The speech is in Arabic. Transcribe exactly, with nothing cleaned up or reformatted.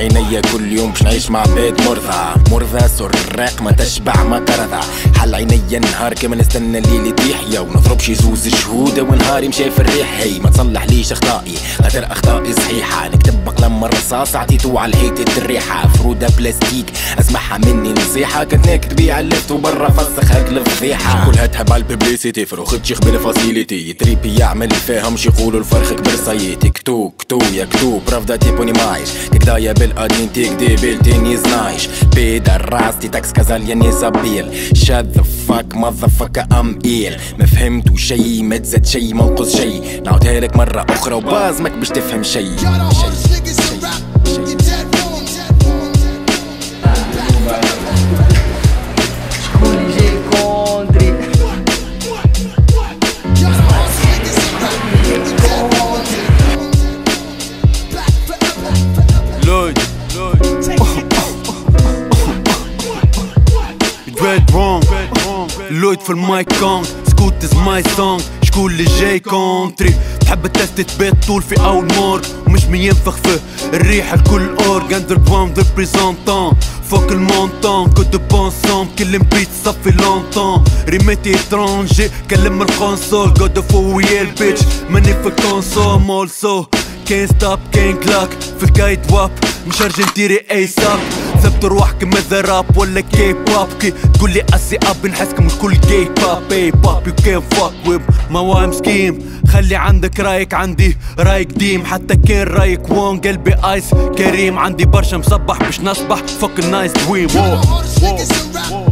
عينيا كل يوم باش نعيش مع بيت مرضى مرضى سراق ما تشبع ما ترضى. حل عينيا نهار كما نستنى الليل يطيح يا ونضرب شي زوز شهودة ونهاري مشى في الريح. هي ما تصلح ليش اخطائي خاطر اخطائي صحيحة. نكتب بقلم الرصاص عطيتو على الحيط الريحة فرودة بلاستيك اسمعها مني نصيحة. كنت ناكد بيع اللفت وبرا فسخ هاكل الفضيحة. كلها تهب على الببليسيتي فروخت شيخ بالفاسيليتي تريبي يعمل فيهمش يقولوا الفرخ كبر صيتي. كتو كتو يا كتو برافدا تيبوني مايش كدايا بالقديم تيكدي بالتيني زنايش بيدا راستي تاكس كازالياني زابيل. شاد ذا فاك ماذا فاك ام ايل. ما فهمتو شي ما تزاد شي ما نقص شي. نعاودها لك مرة أخرى وبازمك باش تفهم شي. Lloyd, Lloyd. Dread wrong. Lloyd في المايك كونغ سكوت از ماي سونغ. شكون اللي جاي كونتري تحب التست تبات طول في اول مور ومش مينفخ في الريحة الكل اورغان در بوام در بريزونتون فوق المونطون كود بون سوم كلم بيت صفي لونطون ريميتي اترونجي كلم القنصول جود فو ويا البيتش ماني في الكونسول مولسو كين ستوب كين كلاك في الكايد واب مش ارجنتيري اي ساب. ثبت روحك ماذا راب ولا كي باب كي تقولي اسي اب نحسكم الكل جاي باب اي باب يو كان فاك ويب ما وايم سكيم. خلي عندك رايك عندي راي قديم حتى كان رايك وون قلبي ايس كريم. عندي برشا مصبح باش نصبح فوك النايس دويم.